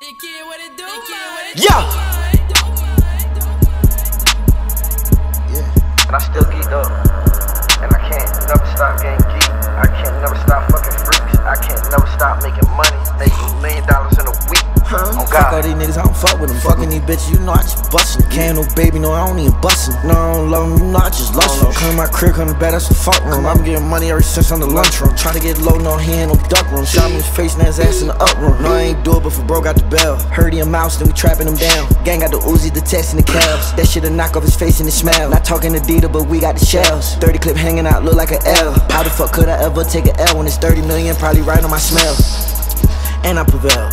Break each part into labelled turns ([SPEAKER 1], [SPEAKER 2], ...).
[SPEAKER 1] Yeah.
[SPEAKER 2] And I still geeked up. And I can't never stop getting geeked. I can't never stop fucking freaks. I can't never stop making money. Making $1 million in a week. Oh God.
[SPEAKER 1] Fuck all these niggas, I don't fuck with them. Fucking these bitches, you know I just bustin'. Can't no baby, no, I don't even bustin'. No, I don't love them, you know I just lust them. Come to my crib, come to bed, that's a fuck room. I'm getting money ever since on the lunchroom. Try to get low, no, he ain't no duck room. Shot me in his face and his ass in the up room. No, I ain't do it, but for bro got the bell. Heard he a mouse, then we trapping him down. Gang got the Uzi, the text, and the calves. That shit'll knock off his face and it smell. Not talking Adidas, but we got the shells. 30 clip hanging out, look like an L. How the fuck could I ever take an L when it's 30 million? Probably right on my smell. And I prevail.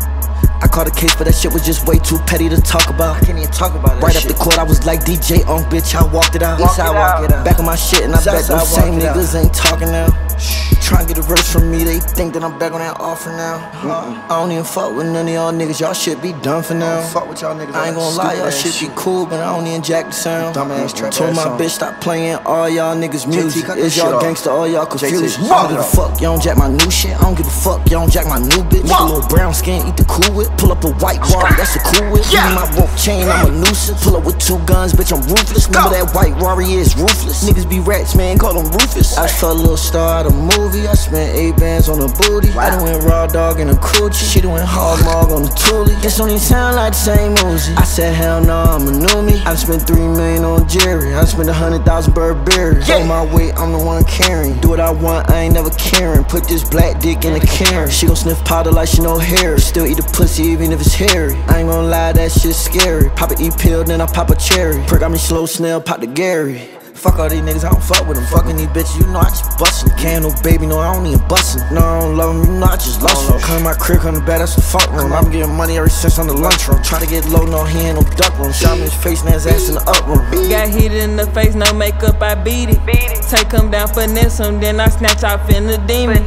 [SPEAKER 1] I caught a case, but that shit was just way too petty to talk about. I can't even talk about it. Right up the court, I was like DJ on bitch, I walked it out. Eastside walk it out. Back on my shit, and I bet those same niggas ain't talking now. Trying to get a verse from me, they think that I'm back on that offer now. I don't even fuck with none of y'all niggas, y'all shit be done for now.
[SPEAKER 2] Fuck with y'all niggas.
[SPEAKER 1] I ain't gonna lie, y'all shit be cool, but I don't even jack the sound.
[SPEAKER 2] Dumbass trap.
[SPEAKER 1] Told my bitch stop playing all y'all niggas music. Is y'all gangsta, all y'all confused? I don't give a fuck, y'all don't jack my new shit. I don't give a fuck, y'all don't jack my new bitch. Make a little brown skin, eat the cool whip. Pull up a white Rari, that's a cool whip. Give me my rope chain, I'm a nuisance. Pull up with 2 guns, bitch, I'm ruthless. Remember that white Rari is ruthless. Niggas be rats, man, call them Rufus. I saw a little star at a movie. I spent 8 bands on a booty. I done went raw dog in a coochie. She done went hog mog on the toolie. This don't even sound like the same Uzi. I said hell no, I'm a new me. I spent 3 million on Jerry. I spent 100,000 Burberry. On my weight, I'm the one carrying. Do what I want, I ain't never caring. Put this black dick in a Karen. She gon' sniff powder like she know hair. Still eat the pussy even if it's hairy. I ain't gon' lie, that shit's scary. Pop a E-pill, then I pop a cherry. Perk got me slow snail, pop the Gary. Fuck all these niggas, I don't fuck with them. Fucking these bitches, you know I just bustin'. Can't no baby, no, I don't even bustin'. No, I don't love them, you know I just lust them. Come to my crib, come to bed, that's a fuck room. I'm getting money ever since on the lunchroom. Try to get low, no, he ain't no duck room. Shot me in his face and his ass in the up room.
[SPEAKER 3] Got hit in the face, no makeup, I beat it. Take him down, finesse him, then I snatch off in the demon.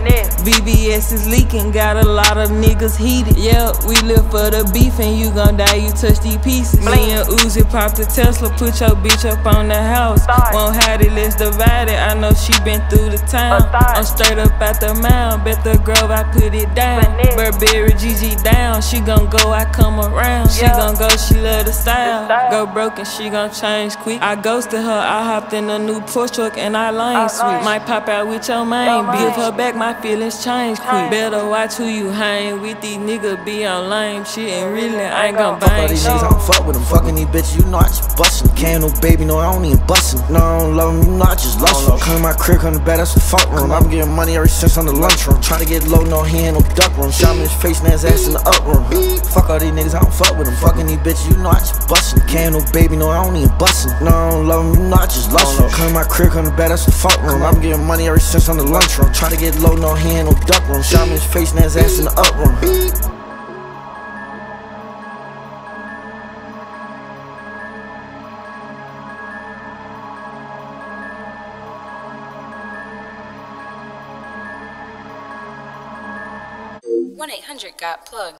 [SPEAKER 3] VBS is leaking, got a lot of niggas heated. Yeah, we live for the beef and you gon' die, you touch these pieces. Me and Uzi pop the Tesla, put your bitch up on the house. Won't hide it, let's divide it. I know she been through the town. I'm straight up at the mound, bet the grove, I put it down. Burberry GG down, she gon' go, I come around. She gon' go, she love the style. Go broken, she gon' change quick. I ghosted her, I hopped in a new Porsche truck and I lane switch. Might pop out with your main bitch. Give her back, my feelings change quick. Better watch who you hang with, these niggas be on lame shit and really I ain't gon' bang
[SPEAKER 1] fuck all these niggas, I don't fuck with them. Fucking these bitches, you know I just bustin'. Can't no baby, no, I don't even bustin'. No, I don't love them, you know I just lust them. Come to my crib, come to bed, that's a fuck room. I'm getting money ever since on the lunchroom. Try to get low, no, he ain't no duck room. Shot me in his face and his ass in the up room. Fuck all these niggas, I don't fuck with them. Fucking these bitches, you know I just bustin'. Can't no baby, no, I don't even bustin'. No, I don't love them, you know I just lust them. Come to my crib, come to bed, that's a fuck room. I'm getting money ever since on the lunchroom. Try to get low, no, he ain't no duck room. Shot me in his face and his ass in the up room.
[SPEAKER 4] #1-800-GOT-PLUGGED